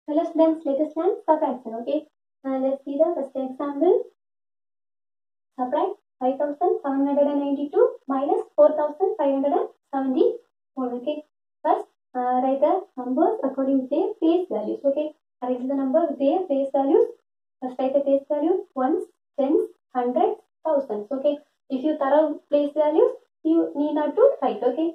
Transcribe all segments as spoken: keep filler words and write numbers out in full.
Let's then latest learn subtraction. Okay, uh, let's see the first example. Subtract five thousand seven hundred ninety-two minus four thousand five hundred seventy-one. Okay, first uh, write the numbers according to their face values. Okay, arrange the number with their face values. First write the face value ones, tens, hundreds, thousands. Okay, if you thorough place values, you need not to write. Okay,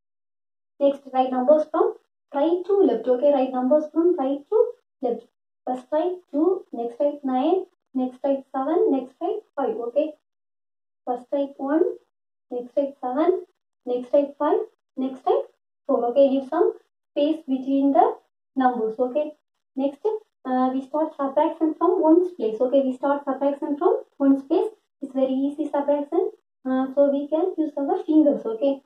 next write numbers from right to left. Okay, write numbers from right to left. First write two, next write nine, next write seven, next write five. Okay, first write one, next write seven, next write five, next write four. Okay, leave some space between the numbers. Okay, next uh, we start subtraction from ones place. Okay, we start subtraction from ones place. It's very easy subtraction. Uh, so we can use our fingers. Okay,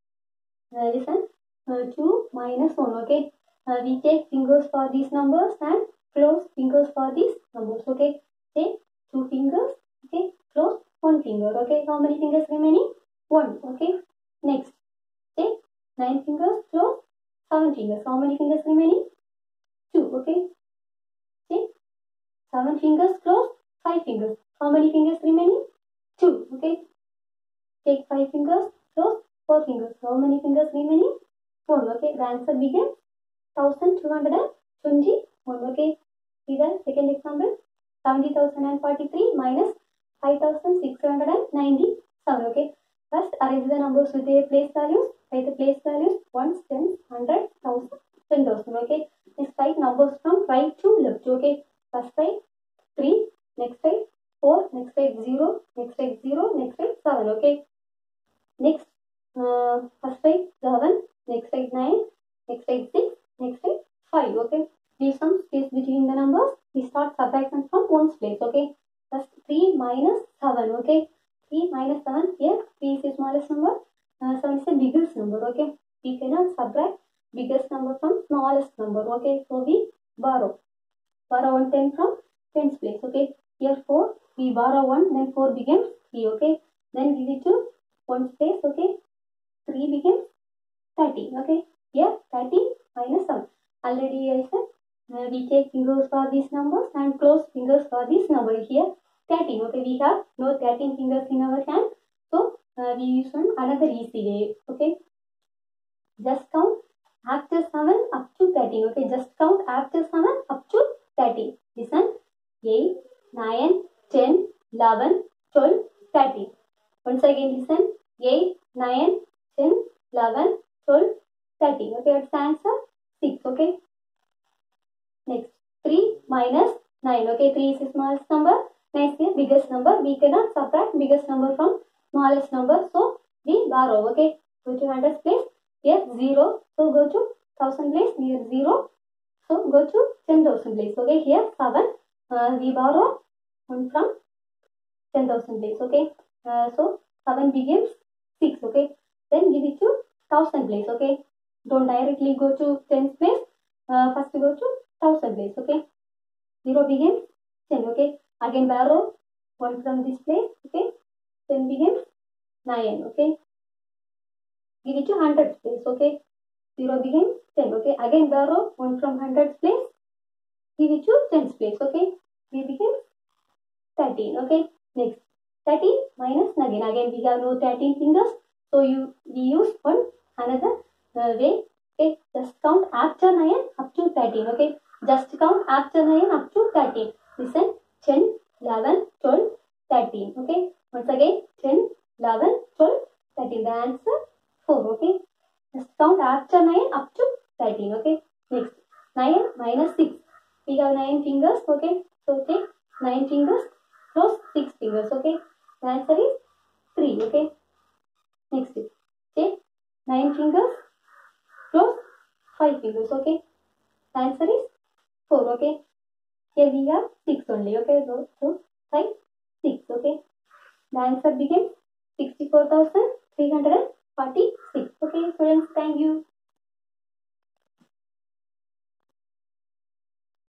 uh, listen. Uh, two minus one. Okay, uh, we take fingers for these numbers and close fingers for these numbers. Okay, take two fingers. Okay, close one finger. Okay, how many fingers remaining? One. Okay, next take nine fingers, close seven fingers. How many fingers remaining? Two. Okay, take seven fingers, close five fingers. How many fingers remaining? Two. Okay, take five fingers, close four fingers. How many fingers remaining? One. Okay, the answer becomes one thousand two hundred twenty-one. Okay, see the second example. seventy thousand forty-three minus five thousand six hundred ninety-seven. Okay, first arrange the numbers with their place values. Write the place values ones, tens, hundred, thousand, ten thousand. Okay, next write numbers from right to left. Okay, first write three, next write four, next write zero, next write zero, next write seven. Okay, next uh, first write seven, next write nine, next write six, next write five. Okay, leave some space between the numbers. We start subtraction from ones place. Okay, first three minus seven. Okay, three minus seven. Here three is the smallest number, uh, seven is the biggest number. Okay, we cannot subtract biggest number from smallest number. Okay, so we borrow borrow one ten from tens place. Okay, here four, we borrow one, then four becomes three. Okay, then give it to one space. Okay, three becomes thirty. Okay, here thirty minus seven. Already I said uh, we take fingers for these numbers and close fingers for this number. Here thirteen. Okay, we have no thirteen fingers in our hand, so uh, we use one another easy way. Okay, just count after seven up to thirteen. Okay, just count after seven up to thirteen. Listen, eight, nine, ten, eleven, twelve, thirteen. Once again listen, eight, nine, ten, eleven, twelve, thirteen. Okay, that's the answer six. Okay, next three minus nine. Okay, three is the smallest number, nine is the biggest number. We cannot subtract biggest number from smallest number, so we borrow. Okay, go to hundreds place. Here zero, so go to thousand place. Here zero, so go to ten thousand place. Okay, here seven, uh, we borrow one from ten thousand place. Okay, uh, so seven becomes six. Okay, then give it to thousand place. Okay, don't directly go to tens place. Uh, first go to thousand place. Okay, zero becomes ten. Okay, again borrow one from this place. Okay, ten becomes nine. Okay, give it to hundred place. Okay, zero becomes ten. Okay, again borrow one from hundred place. Give it to tens place. Okay, three becomes thirteen. Okay, next thirteen minus again. Again we have no thirteen fingers, so you we use one another uh, way. Okay, just count after nine up to thirteen. Okay, just count after nine up to thirteen. Listen, ten, eleven, twelve, thirteen. Okay, once again ten, eleven, twelve, thirteen. The answer four. Okay, just count after nine up to thirteen. Okay, next nine minus six. We have nine fingers. Okay, so take nine fingers, close six fingers. Okay, the answer is three. Okay, next take nine fingers, close five fingers. Okay, the answer is four. Okay, here we have six only. Okay, so, so five, six. Okay, the answer becomes sixty-four thousand three hundred forty-six. Okay, students, thank you.